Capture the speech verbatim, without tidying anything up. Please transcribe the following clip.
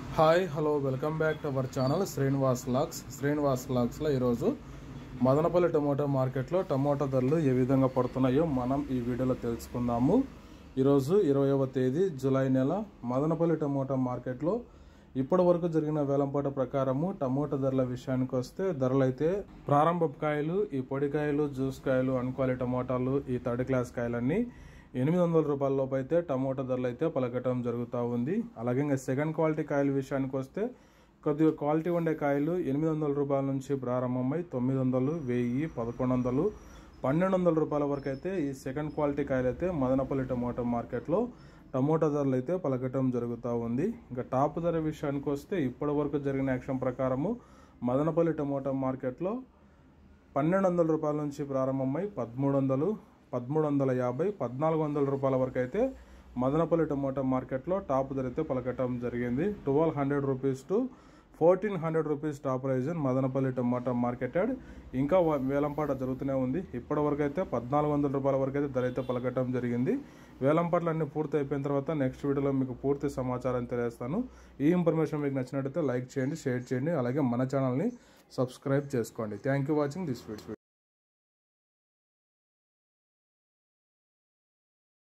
Hi hello welcome back to our channel Srinivas vlogs Srinivas వ్లాగ్స్లో ఈరోజు Madanapalle tomato మార్కెట్లో టమోటా ధరలు ఏ విధంగా పడుతున్నాయో మనం ఈ వీడియోలో తెలుసుకుందాము. ఈరోజు ఇరవైవ తేదీ జూలై నెల మదనపల్లి టమోటా మార్కెట్లో ఇప్పటి వరకు జరిగిన వేలంపాట ప్రకారము టమోటా ధరల విషయానికి వస్తే ధరలు అయితే ప్రారంభ కాయలు, ఈ పొడికాయలు, జ్యూస్ కాయలు, అన్క్వాలి టమోటాలు, ఈ థర్డ్ క్లాస్ కాయలన్నీ ఎనిమిది వందల రూపాయల లోపు అయితే టమోటా ధరలు అయితే పలకటం జరుగుతూ ఉంది. అలాగే ఇంకా సెకండ్ క్వాలిటీ కాయల విషయానికి వస్తే కొద్దిగా క్వాలిటీ ఉండే కాయలు ఎనిమిది వందల రూపాయల నుంచి ప్రారంభమై తొమ్మిది వందలు వెయ్యి పదకొండు వందలు పన్నెండు వందల రూపాయల వరకు అయితే ఈ సెకండ్ క్వాలిటీ కాయలు అయితే మదనపల్లి టమోటా మార్కెట్లో టమోటా ధరలు అయితే పలకటం జరుగుతూ ఉంది. ఇంకా టాప్ ధర విషయానికి వస్తే ఇప్పటి వరకు జరిగిన యాక్షన్ ప్రకారము మదనపల్లి టమోటా మార్కెట్లో పన్నెండు వందల రూపాయల నుంచి ప్రారంభమై పదమూడు వందలు పదమూడు వందల యాభై పద్నాలుగు వందల రూపాయల వరకు అయితే మదనపల్లి టమోటా మార్కెట్లో టాప్ ధర అయితే పలకటం జరిగింది. Twelve hundred rupees to fourteen hundred rupees top price Madanapalle tomato marketed. ఇంకా వేలంపాట జరుగుతూనే ఉంది. ఇప్పటి వరకు అయితే పద్నాలుగు వందల రూపాయల వరకు అయితే ధర అయితే పలకటం జరిగింది. వేలంపాట్లు అన్ని పూర్తి అయిపోయిన తర్వాత నెక్స్ట్ వీడియోలో మీకు పూర్తి సమాచారం తెలియజేస్తాను. ఈ ఇన్ఫర్మేషన్ మీకు నచ్చినట్టయితే లైక్ చేయండి, షేర్ చేయండి, అలాగే మన ఛానల్ని సబ్స్క్రైబ్ చేసుకోండి. Thank you watching this video.